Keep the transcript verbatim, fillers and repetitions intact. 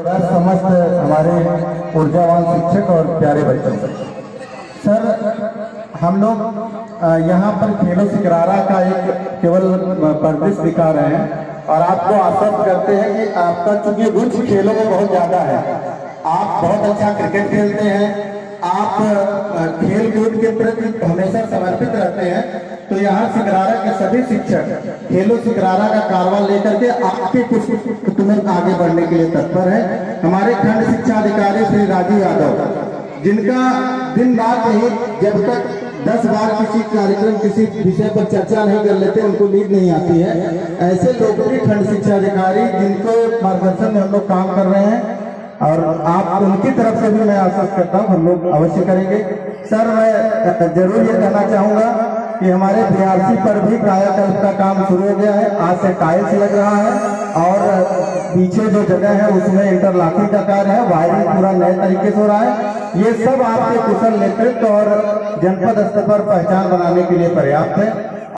Sir समस्त हमारे ऊर्जावान शिक्षक और प्यारे बच्चों, सर हम लोग यहाँ पर खेलो सिकरारा का एक केवल परिदृश्य दिखा रहे हैं और आपको आश्वस्त करते हैं कि आपका चूंकि रुचि खेलों में बहुत ज्यादा है, आप बहुत अच्छा क्रिकेट खेलते हैं, आप खेल कूद के प्रति हमेशा समर्पित रहते हैं, तो यहाँ सिकरारा के सभी शिक्षक खेलो सिकरारा का कारवां लेकर के आपके कुछ तुम्हें आगे बढ़ने के लिए तत्पर है। हमारे खंड शिक्षा अधिकारी श्री राजीव यादव, जिनका दिन रात नहीं, जब तक दस बार किसी कार्यक्रम किसी विषय पर चर्चा नहीं कर लेते उनको नींद नहीं आती है, ऐसे लोगों के खंड शिक्षा अधिकारी जिनको मार्गदर्शन में हम लोग काम कर रहे हैं और आप उनकी तरफ से भी मैं आश्वस्त करता हूँ हम लोग अवश्य करेंगे। सर मैं जरूर ये कहना चाहूंगा कि हमारे बीआरसी पर भी कायाकल्प का काम शुरू हो गया है, आज से टाइल्स लग रहा है और पीछे जो जगह है उसमें इंटरलॉकिंग का कार्य है, वायरिंग पूरा नए तरीके से हो रहा है। ये सब आपके कुशल नेतृत्व और जनपद स्तर पर पहचान बनाने के लिए पर्याप्त है।